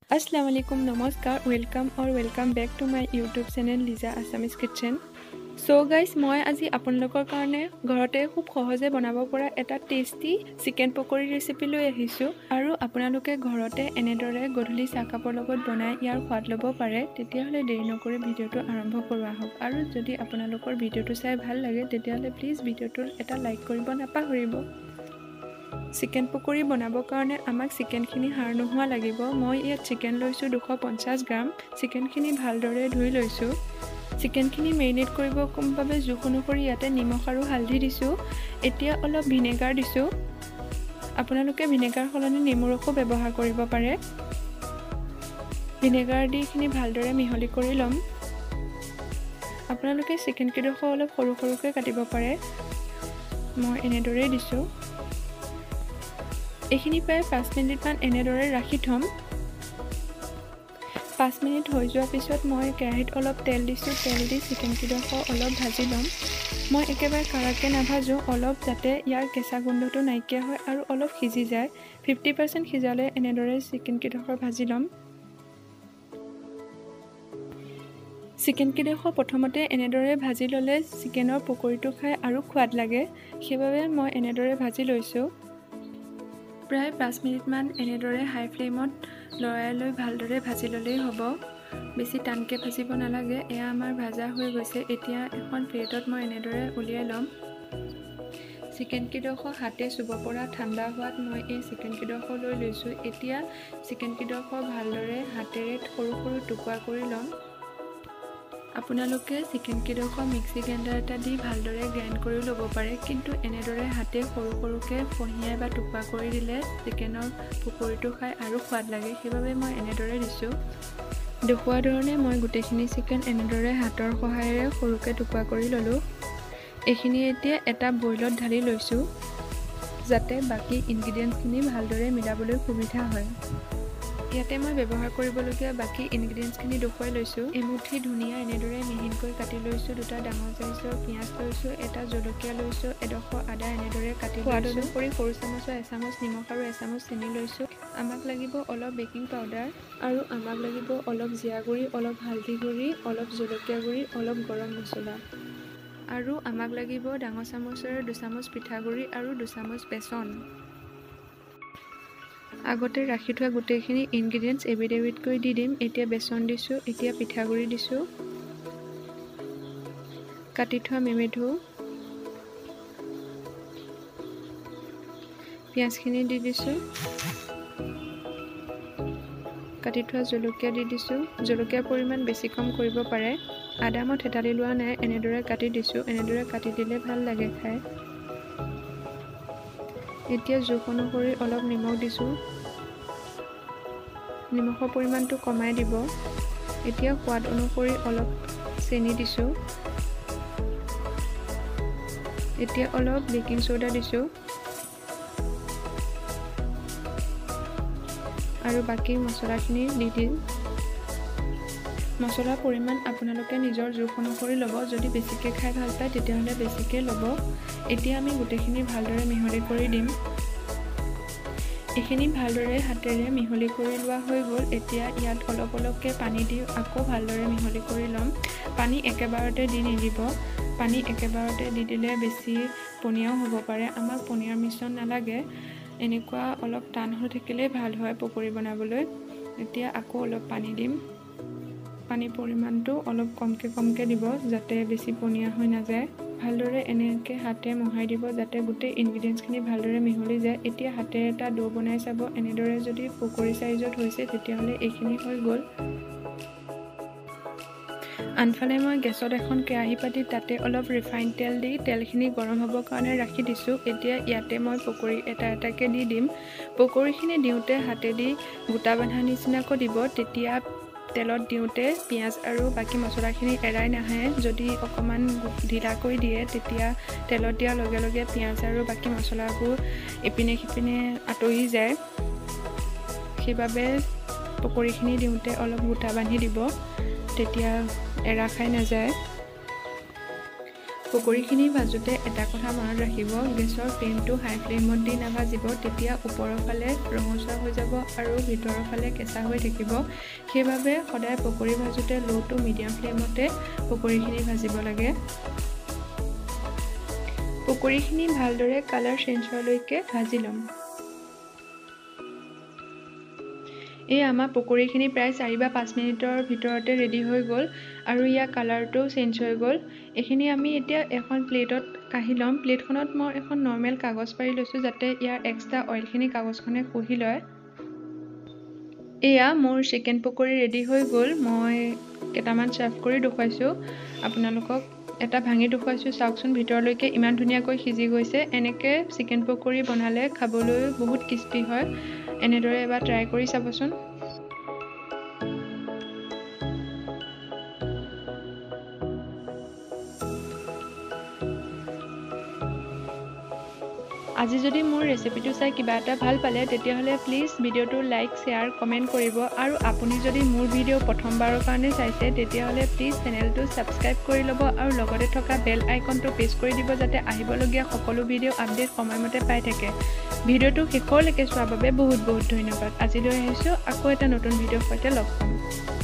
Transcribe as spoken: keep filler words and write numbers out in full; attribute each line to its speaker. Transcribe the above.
Speaker 1: Assalamualaikum, namaskar, welcome or welcome back to my YouTube channel Lija Assamese Kitchen. So guys, মই আজি আপোনালোকৰ কাৰণে ঘৰতে খুব সহজে বনাব পৰা এটা টেস্টি চিকেন পকৰি ৰেচিপি লৈ আহিছো আৰু আপোনালোকে ঘৰতে এনেদৰে গধূলি চাহকাপৰ লগত বনাই ইয়াৰ সোৱাদ ল'ব পাৰে। তেতিয়াহলে দেৰি নকৰি ভিডিওটো আৰম্ভ কৰোৱা হওক আৰু যদি আপোনালোকৰ ভিডিওটো চাই ভাল লাগে তেতিয়াহলে প্লিজ ভিডিওটো এটা লাইক কৰিব নাপাহৰিব। চিকেন পকৰি বনাবৰ কাৰণে আমাক চিকেনখিনি হাড় নোহোৱা লাগিব। মই ইয়াত চিকেন লৈছো দুশ পঞ্চাছ গ্ৰাম। চিকেনখিনি ভালদৰে ধুই লৈছো। চিকেনখিনি মেৰিনেট কৰিবৰ বাবে জোখ অনুসৰি ইয়াতে নিমখ আৰু হালধি দিছো। এতিয়া অলপ ভিনেগাৰ দিছো। আপোনালোকে ভিনেগাৰ সলনি নেমু ৰসো ব্যৱহাৰ কৰিব পাৰে। ভিনেগাৰ দি খিনি ভালদৰে মিহলি কৰি লম। আপোনালোকে চিকেন কিডোখৰ অলপ সৰু সৰুকৈ কাটিব পাৰে। মই এনেদৰে দিছো। এইখিনি প্ৰায় পাঁচ মিনিট মান এনেদৰে ৰাখি থম। পাঁচ মিনিট হৈ যোৱাৰ পিছত মই কেৰাহীত অলপ তেল দিছো। তেল দি চিকেন কিডোখৰ অলপ ভাজি লম। মই একেবাৰে কাৰাকে নাভাজো, অলপ যাতে ইয়াৰ কেঁচা গোন্ধটো নাইকিয়া হয় আৰু অলপ সিজি যায়। ফিফটি পাৰ্চেণ্ট সিজালে এনেদৰে চিকেন কিডোখৰ ভাজি লম। চিকেন কিডোখৰ প্ৰথমতে এনেদৰে ভাজি ল'লে চিকেনৰ পকৰিটো খাই আৰু সোৱাদ লাগে। সেইবাবে মই এনেদৰে ভাজি লৈছো। প্ৰায় পাঁচ মিনিট মান এনেদৰে হাই ফ্লেমত লৰাই লৈ ভালদৰে ভাজি ল'লেই হ'ব। বেছি টানকৈ ভাজিব নালাগে। এয়া আমাৰ ভাজা হৈ গৈছে। এতিয়া এখন প্লেটত মই এনেদৰে উলিয়াই ল'ম। চিকেন কিডোখৰ হাতে চুব পৰা ঠাণ্ডা হোৱাত মই এই চিকেন কিডোখৰ লৈ লৈছোঁ। এতিয়া চিকেন কিডোখৰ ভালদৰে হাতেৰে সৰু সৰু টুকুৰা কৰি ল'ম। আপোনালোকে চিকেন কিডোখৰ মিক্সি গ্ৰাইণ্ডাৰ এটা দি ভালদৰে গ্ৰাইণ্ড কৰি ল'ব পাৰে, কিন্তু এনেদৰে হাতে সৰু সৰুকৈ ফহিয়াই বা টুকুৰা কৰি দিলে চিকেনৰ পকৰিটো খাই আৰু সোৱাদ লাগে। সেইবাবে মই এনেদৰে দিছোঁ। দেখুওৱা ধৰণে মই গোটেইখিনি চিকেন এনেদৰে হাতৰ সহায়েৰে সৰুকৈ টুকুৰা কৰি ল'লোঁ। এইখিনি এতিয়া এটা বইলত ঢালি লৈছোঁ, যাতে বাকী ইনগ্ৰিডিয়েণ্টছখিনি ভালদৰে মিলাবলৈ সুবিধা হয়। ইয়াতে মই ব্যৱহাৰ কৰিবলগীয়া বাকী ইনগ্ৰিডিয়েণ্টছখিনি দেখুৱাই লৈছোঁ। এমুঠি ধনিয়া এনেদৰে মিহিকৈ কাটি লৈছোঁ। দুটা ডাঙৰ চাইজৰ পিঁয়াজ লৈছোঁ। এটা জলকীয়া লৈছোঁ। এডোখৰ আদা এনেদৰে কাটি সোৱাদ অনুসৰি সৰু চামুচৰ এচামুচ নিমখ আৰু এচামুচ চেনি লৈছোঁ। আমাক লাগিব অলপ বেকিং পাউডাৰ আৰু আমাক লাগিব অলপ জিৰা গুড়ি, অলপ হালধি গুড়ি, অলপ জলকীয়া গুড়ি, অলপ গৰম মছলা আৰু আমাক লাগিব ডাঙৰ চামুচেৰে দুচামুচ পিঠাগুড়ি আৰু দুচামুচ বেচন। আগতে ৰাখি থোৱা গোটেইখিনি ইনগ্ৰিডিয়েণ্টছ এবিধ এবিধকৈ দি দিম। এতিয়া বেচন দিছোঁ। এতিয়া পিঠাগুড়ি দিছোঁ। কাটি থোৱা মেমেধু, পিঁয়াজখিনি দি দিছোঁ। কাটি থোৱা জলকীয়া দি দিছোঁ। জলকীয়াৰ পৰিমাণ বেছি কম কৰিব পাৰে। আদা মই থেতালি লোৱা নাই, এনেদৰে কাটি দিছোঁ। এনেদৰে কাটি দিলে ভাল লাগে খাই। এতিয়া জোখ অনুসৰি অলপ নিমখ দিছোঁ। নিমখৰ পৰিমাণটো কমাই দিব। এতিয়া সোৱাদ অনুসৰি অলপ চেনি দিছোঁ। এতিয়া অলপ বেকিং চ'ডা দিছোঁ আৰু বাকী মছলাখিনি দি দিম। মছলাৰ পৰিমাণ আপোনালোকে নিজৰ জোখ অনুসৰি ল'ব। যদি বেছিকৈ খাই ভাল পায় তেতিয়াহ'লে বেছিকৈ ল'ব। এতিয়া আমি গোটেইখিনি ভালদৰে মিহলি কৰি দিম। এইখিনি ভালদৰে হাতেৰে মিহলি কৰি লোৱা হৈ গ'ল। এতিয়া ইয়াত অলপ অলপকৈ পানী দি আকৌ ভালদৰে মিহলি কৰি ল'ম। পানী একেবাৰতে দি নিদিব। পানী একেবাৰতে দি দিলে বেছি পনীয়াও হ'ব পাৰে। আমাক পনীয়াৰ মিশ্ৰণ নালাগে। এনেকুৱা অলপ টান হৈ থাকিলেই ভাল হয় পকৰি বনাবলৈ। এতিয়া আকৌ অলপ পানী দিম। পানীৰ পৰিমাণটো অলপ কমকৈ কমকৈ দিব, যাতে বেছি পনীয়া হৈ নাযায়। ভালদৰে এনেকৈ হাতে মোহাৰি দিব, যাতে গোটেই ইনগ্ৰিডিয়েণ্টছখিনি ভালদৰে মিহলি যায়। এতিয়া হাতেৰে এটা ডো বনাই চাব। এনেদৰে যদি পকৰি চাইজত হৈছে তেতিয়াহ'লে এইখিনি হৈ গ'ল। আনফালে মই গেছত এখন কেৰাহী পাতি তাতে অলপ ৰিফাইন তেল দি তেলখিনি গৰম হ'বৰ কাৰণে ৰাখি দিছোঁ। এতিয়া ইয়াতে মই পকৰি এটা এটাকৈ দি দিম। পকৰিখিনি দিওঁতে হাতেদি গোটা বান্ধা নিচিনাকৈ দিব। তেতিয়া তেলত দিওঁতে পিঁয়াজ আৰু বাকী মছলাখিনি এৰাই নাহে। যদি অকণমান ঢিলা কৰি দিয়ে তেতিয়া তেলত দিয়াৰ লগে লগে পিঁয়াজ আৰু বাকী মছলাবোৰ ইপিনে সিপিনে আঁতৰি যায়। সেইবাবে পকৰিখিনি দিওঁতে অলপ গোটা বান্ধি দিব, তেতিয়া এৰা খাই নাযায়। পকৰীখিনি ভাজোতে এটা কথা মনত ৰাখিব, গেছৰ ফ্লেমটো হাই ফ্লেমত দি নাভাজিব, তেতিয়া ওপৰৰ ফালে ৰঙচুৱা হৈ যাব আৰু ভিতৰৰ ফালে কেঁচা হৈ থাকিব। সেইবাবে সদায় পকৰী ভাজোতে ল' টু মিডিয়াম ফ্লেমতে পকৰীখিনি ভাজিব লাগে। পকৰীখিনি ভালদৰে কালাৰ চেঞ্জ হোৱালৈকে ভাজি ল'ম। এই আমাৰ পকৰীখিনি প্ৰায় চাৰি বা পাঁচ মিনিটৰ ভিতৰতে ৰেডি হৈ গ'ল আৰু ইয়াৰ কালাৰটো চেঞ্জ হৈ গ'ল। এইখিনি আমি এতিয়া এখন প্লেটত কাঢ়ি ল'ম। প্লেটখনত মই এখন নৰ্মেল কাগজ পাৰি লৈছোঁ যাতে ইয়াৰ এক্সট্ৰা অইলখিনি কাগজখনে শুহি লয়। এয়া মোৰ চিকেন পকৰী ৰেডি হৈ গ'ল। মই কেইটামান চাৰ্ভ কৰি দেখুৱাইছোঁ আপোনালোকক। এটা ভাঙি দেখুৱাইছোঁ, চাওকচোন ভিতৰলৈকে ইমান ধুনীয়াকৈ সিজি গৈছে। এনেকৈ চিকেন পকৰী বনালে খাবলৈ বহুত টেষ্টি হয়। এনেদৰে এবাৰ ট্ৰাই কৰি চাবচোন। আজি যদি মোৰ ৰেচিপিটো চাই কিবা এটা ভাল পালে তেতিয়াহ'লে প্লিজ ভিডিঅ'টো লাইক, শ্বেয়াৰ, কমেণ্ট কৰিব আৰু আপুনি যদি মোৰ ভিডিঅ' প্ৰথমবাৰৰ কাৰণে চাইছে তেতিয়াহ'লে প্লিজ চেনেলটো ছাবস্ক্ৰাইব কৰি ল'ব আৰু লগতে থকা বেল আইকনটো প্ৰেছ কৰি দিব যাতে আহিবলগীয়া সকলো ভিডিঅ' আপডেট সময়মতে পাই থাকে। ভিডিঅ'টো শেষলৈকে চোৱাৰ বাবে বহুত বহুত ধন্যবাদ। আজিলৈ আহিছোঁ, আকৌ এটা নতুন ভিডিঅ'ৰ সৈতে লগ পাম।